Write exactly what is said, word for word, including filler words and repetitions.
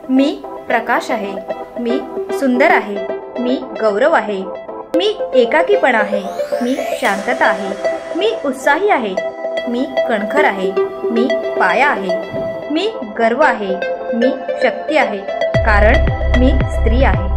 मी प्रकाश आहे, मी सुंदर आहे, मी गौरव आहे, मी एकाकीपणा आहे, मी शांतता आहे, मी उत्साही आहे, मी कणखर आहे, मी पाया आहे, मी गर्व आहे, मी शक्ती आहे, कारण मी स्त्री आहे।